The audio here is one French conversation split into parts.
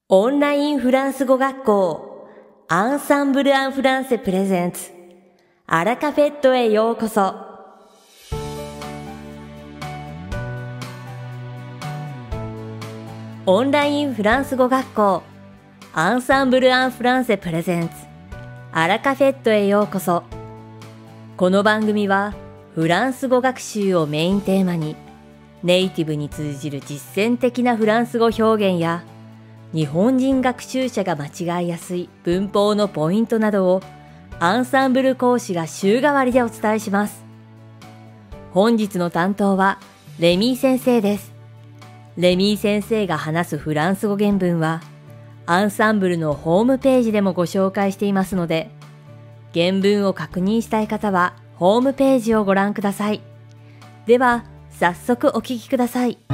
オンラインフランス語学校アンサンブル・アン・フランセプレゼンツアラカフェットへようこそ。オンラインフランス語学校アンサンブル・アン・フランセプレゼンツアラカフェットへようこそ。この番組はフランス語学習をメインテーマにネイティブに通じる実践的なフランス語表現や日本人学習者が間違いやすい文法のポイントなどをアンサンブル講師が週替わりでお伝えします。本日の担当はレミー先生です。レミー先生が話すフランス語原文はアンサンブルのホームページでもご紹介していますので、原文を確認したい方はホームページをご覧ください。では早速お聞きください。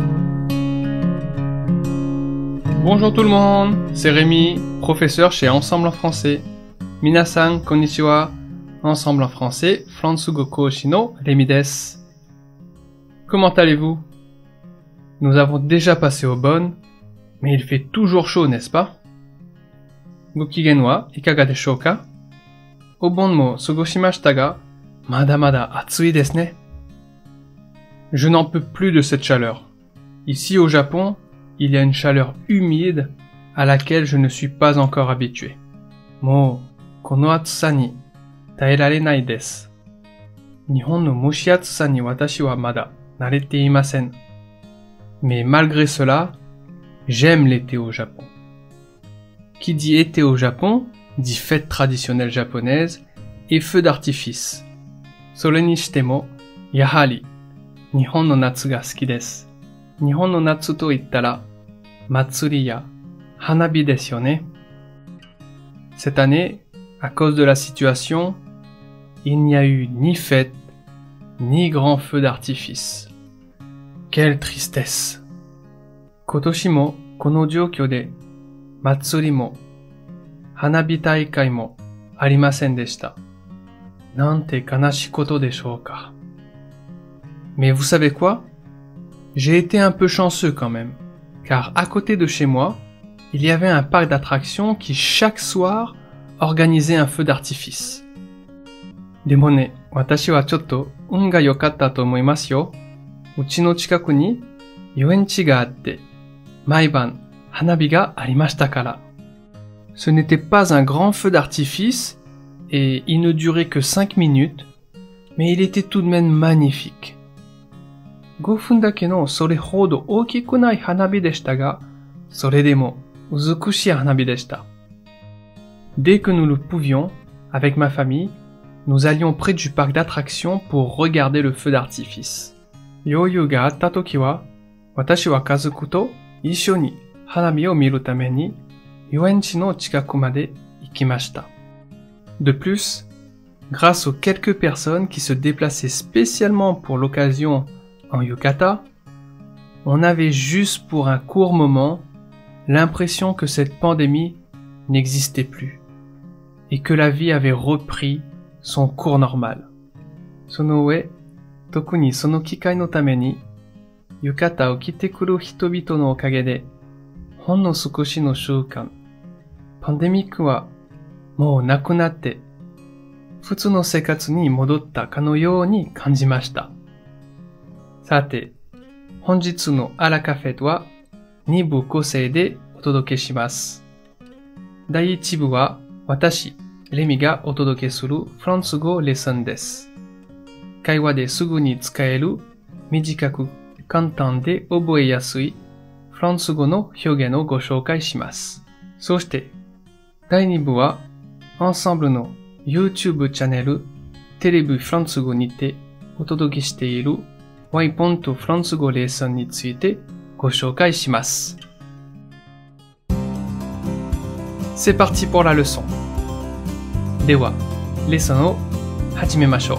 Bonjour tout le monde, c'est Rémi, professeur chez Ensemble en français. Minasan, konnichiwa. Ensemble en français, Fransugo Kouchi no Rémi desu. Comment allez-vous? Nous avons déjà passé au bon, mais il fait toujours chaud, n'est-ce pas? Gokigen wa ikaga deshou ka? O bon mo sugoshimashita ga, mada mada atsui desu ne. Je n'en peux plus de cette chaleur. Ici au Japon, il y a une chaleur humide à laquelle je ne suis pas encore habitué. Mou, kono atsusa ni taerarenai desu. Nihon no mushiatsusa ni watashi wa mada narete imasen. Mais malgré cela, j'aime l'été au Japon. Qui dit été au Japon, dit fête traditionnelle japonaise et feu d'artifice. Sore ni shite mo, yahari, Nihon no natsu ga suki desu. Nihon no natsu to ittara, matsuri ya hanabi desu yo ne. Cette année, à cause de la situation, il n'y a eu ni fête, ni grand feu d'artifice. Quelle tristesse! Kotoshi mo kono joukyo de, matsuri mo, hanabi taikai mo arimasen deshita. Nante kanashi koto deshou ka. Mais vous savez quoi? J'ai été un peu chanceux quand même, car à côté de chez moi, il y avait un parc d'attractions qui chaque soir organisait un feu d'artifice. Demo ne, watashi wa chotto un ga yokatta to omoimasu yo. Uchi no chikaku ni yuenchi ga atte, maiban hanabi ga arimashita kara. Ce n'était pas un grand feu d'artifice et il ne durait que 5 minutes, mais il était tout de même magnifique. 5分だけのそれほど大きくない花火でしたが、それでも美しい花火でした。Dès que nous le pouvions, avec ma famille, nous allions près du parc d'attractions pour regarder le feu d'artifice. 余裕があったときは、私は家族と一緒に花火を見るために遊園地の近くまで行きました。De plus, grâce aux quelques personnes qui se déplaçaient spécialement pour l'occasion en yukata, on avait juste pour un court moment l'impression que cette pandémie n'existait plus et que la vie avait repris son cours normal. Sono ue, toku ni sono kikai no tame ni yukata o kite kuru hitobito no okage de hon no sukoshi no shūkan, pandemiku wa mou nakunatte futsu no seikatsu ni modotta ka no you ni kanjimashita. さて、本日のアラカフェは2部構成でお届けします。第1部は私、レミがお届けするフランス語レッスンです。会話ですぐに使える短く簡単で覚えやすいフランス語の表現をご紹介します。そして第2部はアンサンブルの YouTube チャンネルテレビフランス語にてお届けしているワイポンとフランス語レッスンについてご紹介します。C'est parti pour la leçon. では、レッスンを始めましょ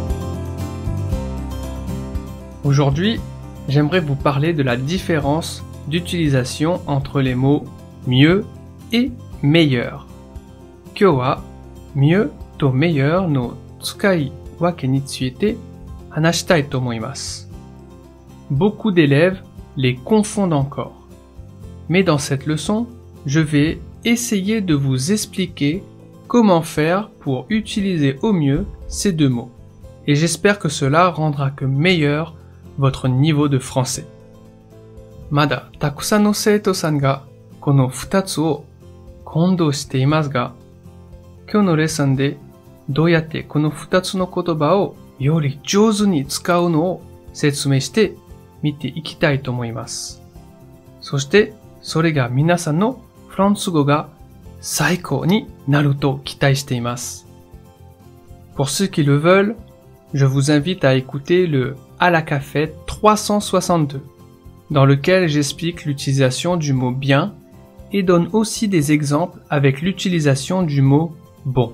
う。Aujourd'hui, j'aimerais vous parler de la différence d'utilisation entre les mots mieux et meilleur. 今日は mieux と meilleur の使い分けについて話したいと思います。Beaucoup d'élèves les confondent encore. Mais dans cette leçon, je vais essayer de vous expliquer comment faire pour utiliser au mieux ces deux mots. Et j'espère que cela rendra que meilleur votre niveau de français. まだたくさんの生徒さんがこの2つを混同していますが、今日のレッスンでどうやってこの2つの言葉をより上手に使うのを説明してみていきたいと思います。そしてそれが皆さんのフランス語が最高になると期待しています。Pour ceux qui le veulent, je vous invite à écouter le À la café 362, dans lequel j'explique l'utilisation du mot bien et donne aussi des exemples avec l'utilisation du mot bon.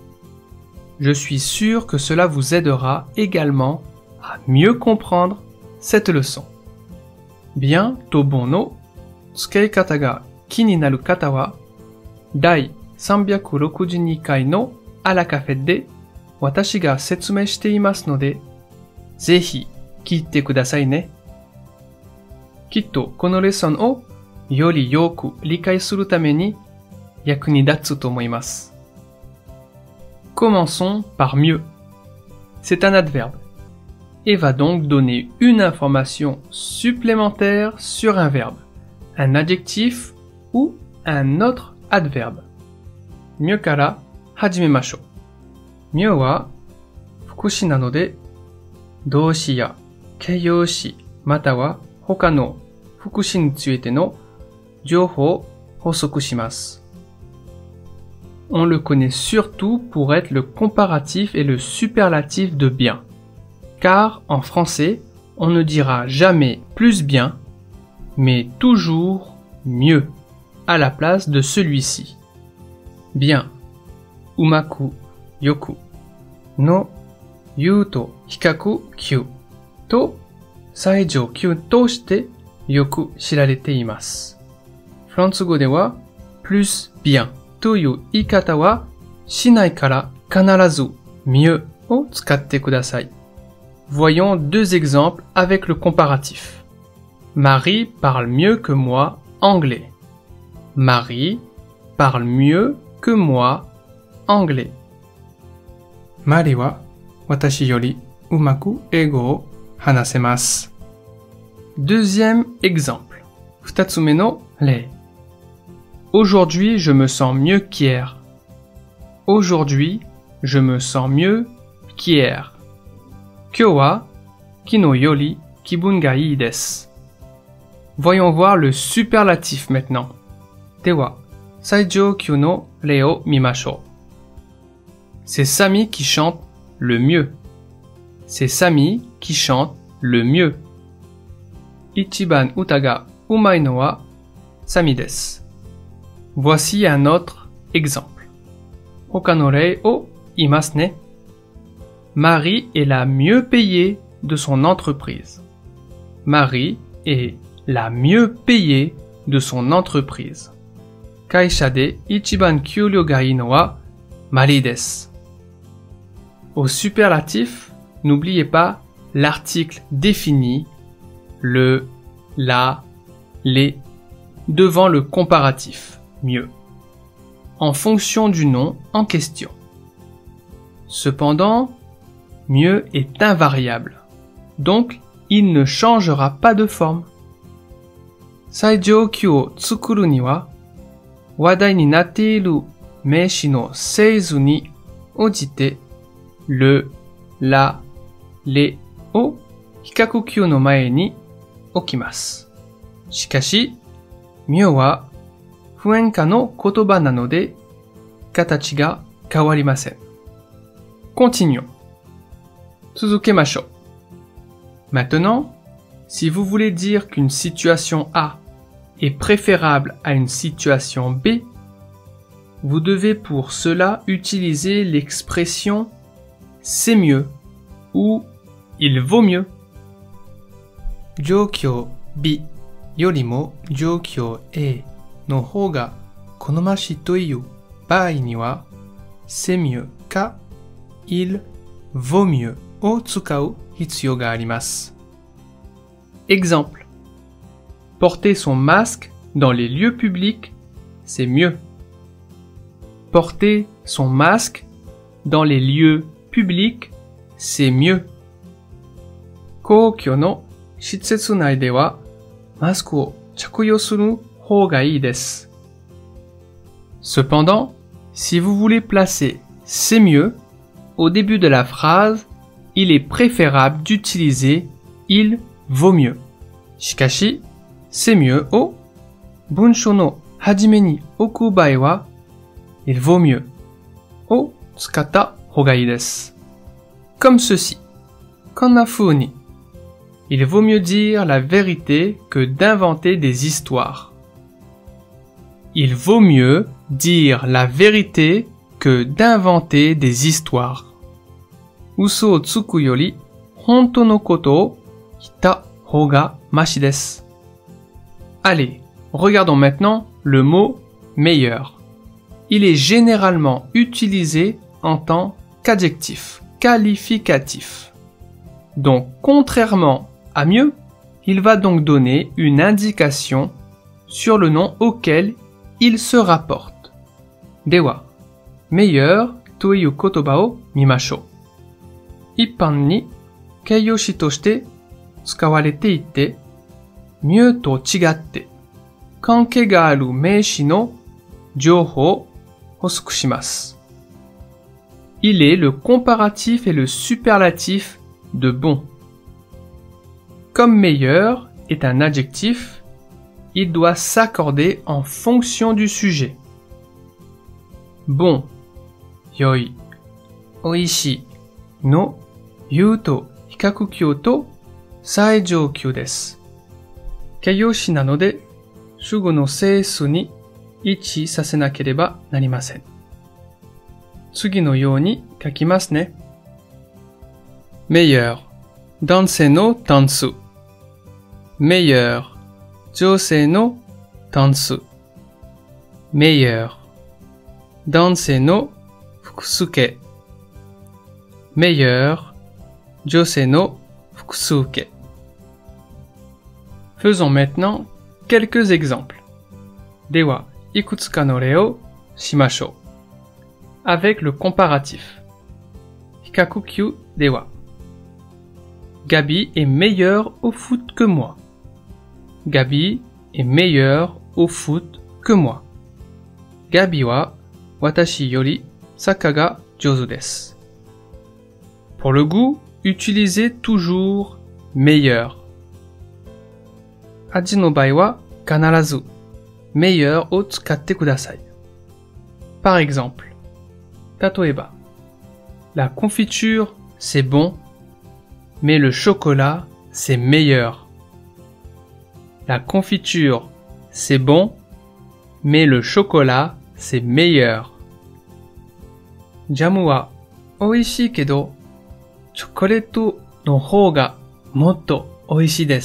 Je suis sûr que cela vous aidera également à mieux comprendre cette leçon. Bien to bon no tsukeikata ga ki ni naru kata wa dai 362回のあらカフェで私が説明していますので、ぜひ聞いてくださいね。きっとこのレッスンをよりよく理解するために役に立つと思います。Commençons par mieux. C'est un adverbe et va donc donner une information supplémentaire sur un verbe, un adjectif ou un autre adverbe. Mieux から始めましょう。mieux は副詞なので動詞や形容詞または他の副詞についての情報を補足します。On le connaît surtout pour être le comparatif et le superlatif de bien. Car en français, on ne dira jamais plus bien, mais toujours mieux à la place de celui-ci. Bien, umaku, yoku, no, yu to hikaku kyu, to, saijou kyu to shite yoku shirarete imasu. フランス語では plus bien という言い方はしないから必ず mieux を使ってください。Voyons deux exemples avec le comparatif. Marie parle mieux que moi anglais. Marie parle mieux que moi anglais. マリは私よりうまく英語を話せます。Deuxième exemple. 二つ目の例。Aujourd'hui, je me sens mieux qu'hier. Aujourd'hui, je me sens mieux qu'hier. 今日は昨日より気分がいいです。Voyons voir le superlatif maintenant. では、最上級の例を見ましょう。C'est Samy qui chante le mieux. C'est Samy qui chante le mieux. 一番歌がうまいのはサミです。Voici un autre exemple. 他の例を言いますね。Marie est la mieux payée de son entreprise. Marie est la mieux payée de son entreprise. 会社で一番給料がいいのはマリーです。Au superlatif, n'oubliez pas l'article défini, le, la, les, devant le comparatif, mieux, en fonction du nom en question. Cependant, mieux est invariable, donc il ne changera pas de forme. 最上級を作るには、話題になっている名詞の整図に応じて、le, la, les を比較級の前に置きます。しかし、mieuxは不変化の言葉なので、形が変わりません。Continuons. 続けましょう。Maintenant, si vous voulez dire qu'une situation A est préférable à une situation B, vous devez pour cela utiliser l'expression c'est mieux ou il vaut mieux. 状況 B よりも状況 A の方が好ましいという場合には c'est mieux か il vaut mieux を使う必要があります。Exemple. Porter son masque dans les lieux publics, c'est mieux. Porter son masque dans les lieux publics, c'est mieux. 公共の施設内ではマスクを着用する方がいいです。Cependant, si vous voulez placer c'est mieux au début de la phrase, il est préférable d'utiliser il vaut mieux. しかし、c'est mieux を文章の始めに置く場合はil vaut mieux を使った方がいいです。Comme ceci. こんな風に。Il vaut mieux dire la vérité que d'inventer des histoires. Il vaut mieux dire la vérité que d'inventer des histoires. 嘘をつくより本当のことを言った方がマシです。Allez, regardons maintenant le mot meilleur. Il est généralement utilisé en tant qu'adjectif, qualificatif. Donc, contrairement à mieux, il va donc donner une indication sur le nom auquel il se rapporte. では、meilleur という言葉を見ましょう。一般に形容詞として使われていて、mieux と違って関係がある名詞の情報を補足します。Il est le comparatif et le superlatif de bon. Comme meilleur est un adjectif, il doit s'accorder en fonction du sujet. Bon, yoi, oishi, no, yu to hikakukyou to saijoukyou desu. 形容詞なので、主語の整数に位置させなければなりません。次のように書きますね。meilleur 男性の単数 meilleur 女性の単数 meilleur 男性の複数形 meilleur 女性の複数形 Faisons maintenant quelques exemples. では、いくつかの例をしましょう。Avec le comparatif. 比較級では。Gabi est meilleur au foot que moi. Gabi est meilleur au foot que moi. Gabi は私よりサッカーが上手です。Pour le goût, utilisez toujours meilleur. 味の場合は必ず meilleur を使ってください。Par exemple, 例えば La confiture, c'est bon, mais le chocolat, c'est meilleur. La confiture, c'est bon, mais le chocolat, c'est meilleur. ジャムは美味しいけど、チョコレートの方がもっと美味しいです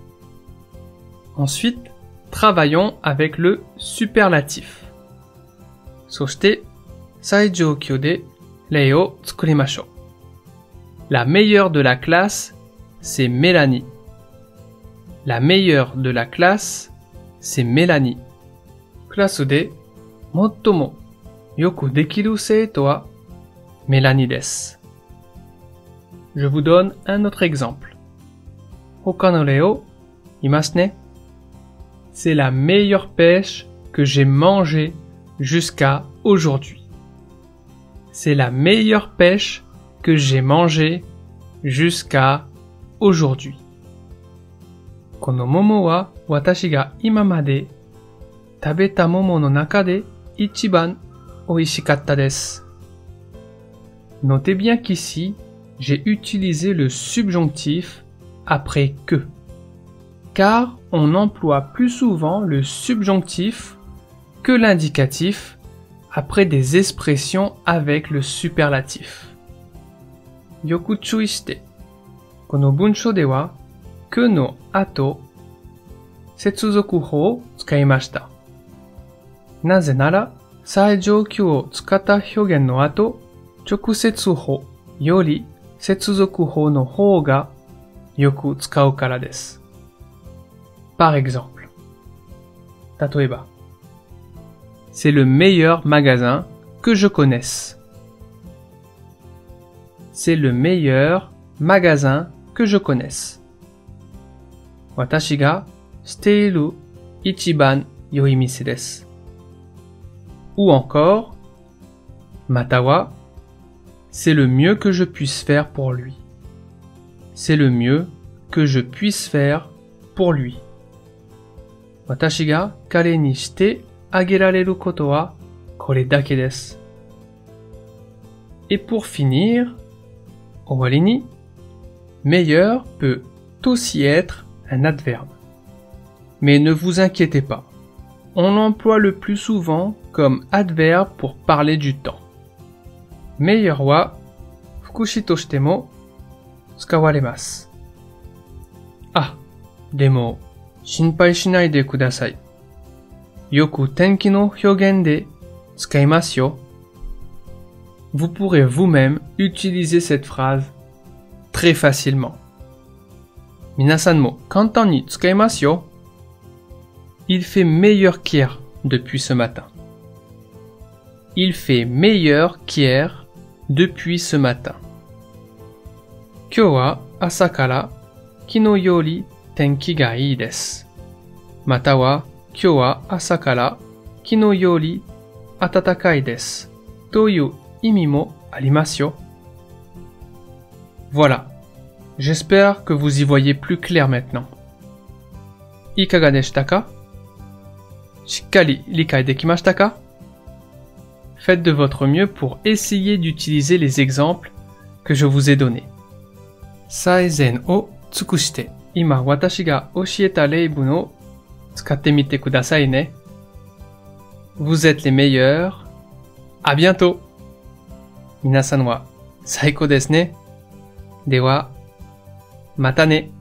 。Ensuite, travaillons avec le superlatif. そして、最上級で例を作りましょう。La meilleure de la classe, c'est Mélanie. La meilleure de la classe, c'est Mélanie. クラスで最もよくできる生徒はメラニです。Je vous donne un autre exemple. 他の例を言いますね。C'est la meilleure pêche que j'ai mangée jusqu'à aujourd'hui. C'est la meilleure pêche que j'ai mangée jusqu'à aujourd'hui. この桃は私が今まで食べた桃の中で一番美味しかったです。Notez bien qu'ici, j'ai utilisé le subjonctif après que. Car on emploie plus souvent le subjonctif que l'indicatif après des expressions avec le superlatif. よく注意して、この文章では、que の後、接続法を使いました。なぜなら、最上級を使った表現の後、直接法より接続法の方がよく使うからです。Par exemple, 例えば、 c'est le meilleur magasin que je connaisse. C'est le meilleur magasin que je connaisse. Watashi ga shiteiru ichiban yoi mise desu. Ou encore, mata wa, c'est le mieux que je puisse faire pour lui. C'est le mieux que je puisse faire pour lui. Watashi ga kare ni shite agerareru koto wa kore dake desu. Et pour finir, owari ni, meilleur peut aussi être un adverbe. Mais ne vous inquiétez pas, on l'emploie le plus souvent comme adverbe pour parler du temps. Meilleur wa fukushi to shite mo tsukawaremasu. Ah, demo, shinpai shinai de kudasai. Yoku tenki no hyogen de tsukaimasu yo. Vous pourrez vous-même utiliser cette phrase très facilement. Minasan mo kantan ni tsukaimasu yo. Il fait meilleur qu'hier depuis ce matin. Il fait meilleur qu'hier depuis ce matin. Kyou wa asa kara kino yori tenki ga ii desu. Mata wa kyou wa asa kara kino yori atatakai desu. Toyu imi mo arimasu yo. Voilà. J'espère que vous y voyez plus clair maintenant. Ikaga deshita ka? Shikkari likai dekimashita ka? Faites de votre mieux pour essayer d'utiliser les exemples que je vous ai donnés. Saizen o tsukushite, ima watashi ga oshieta reibun o tsukatte mite kudasai ne. Vous êtes les meilleurs. À bientôt. Minasan wa saiko desu ne. Dewa, mata ne.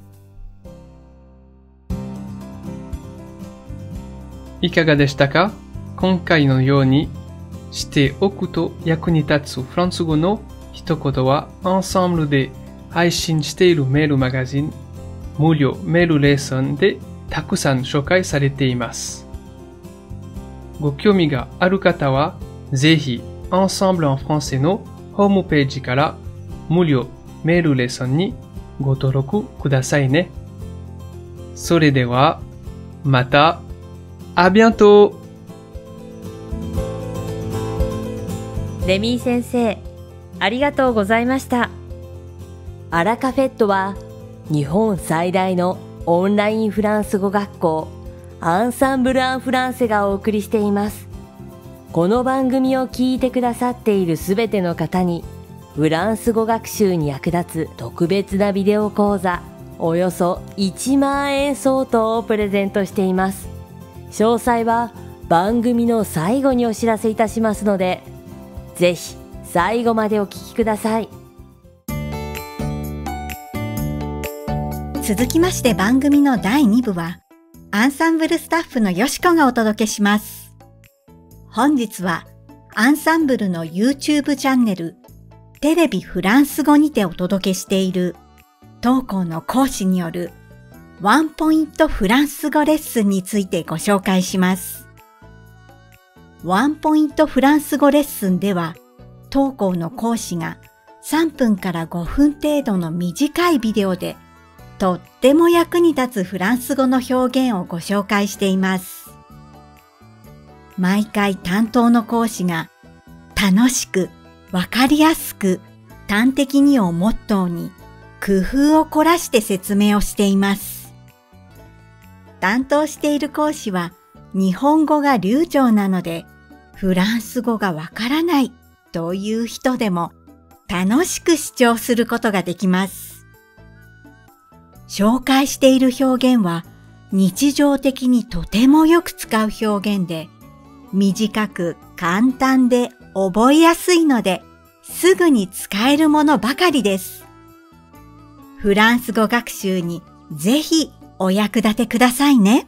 いかがでしたか？今回のようにしておくと役に立つフランス語の一言はアンサンブルで配信しているメールマガジン無料メールレッスンでたくさん紹介されています。ご興味がある方はぜひアンサンブルen françaisのホームページから無料メールレッスンにご登録くださいね。それではまた。À bientôt! レミー先生、ありがとうございました。アラカフェットは日本最大のオンラインフランス語学校アンサンブル・アン・フランセがお送りしています。この番組を聞いてくださっているすべての方にフランス語学習に役立つ特別なビデオ講座およそ1万円相当をプレゼントしています。詳細は番組の最後にお知らせいたしますので、ぜひ最後までお聞きください。 続きまして番組の第2部は、アンサンブルスタッフのよしこがお届けします。本日は、アンサンブルの YouTube チャンネル、テレビフランス語にてお届けしている、当校の講師による、ワンポイントフランス語レッスンについてご紹介します。ワンポイントフランス語レッスンでは、当校の講師が3分から5分程度の短いビデオで、とっても役に立つフランス語の表現をご紹介しています。毎回担当の講師が楽しく、わかりやすく、端的にをモットーに工夫を凝らして説明をしています。担当している講師は日本語が流暢なのでフランス語がわからないという人でも楽しく視聴することができます。紹介している表現は日常的にとてもよく使う表現で短く簡単で覚えやすいのですぐに使えるものばかりです。フランス語学習にぜひお役立てくださいね。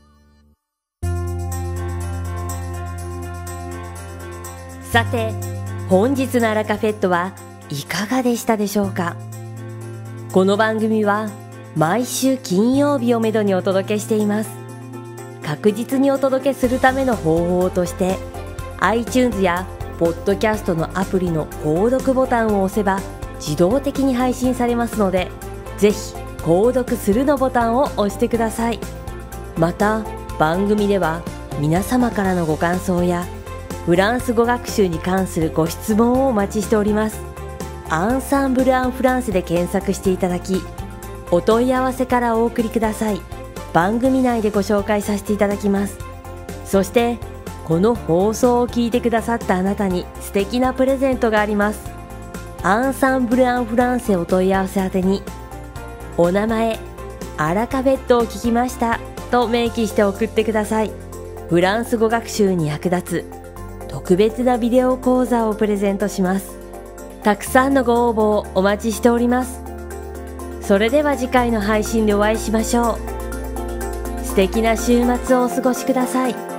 さて、本日のアラカフェットはいかがでしたでしょうか。この番組は毎週金曜日をめどにお届けしています。確実にお届けするための方法として iTunes やポッドキャストのアプリの購読ボタンを押せば自動的に配信されますので、ぜひ購読するのボタンを押してください。また番組では皆様からのご感想やフランス語学習に関するご質問をお待ちしております。アンサンブル・アン・フランセで検索していただき、お問い合わせからお送りください。番組内でご紹介させていただきます。そしてこの放送を聞いてくださったあなたに素敵なプレゼントがあります。アンサンブル・アン・フランセお問い合わせ宛てに、お名前、アラカフェットを聞きましたと明記して送ってください。フランス語学習に役立つ特別なビデオ講座をプレゼントします。たくさんのご応募をお待ちしております。それでは次回の配信でお会いしましょう。素敵な週末をお過ごしください。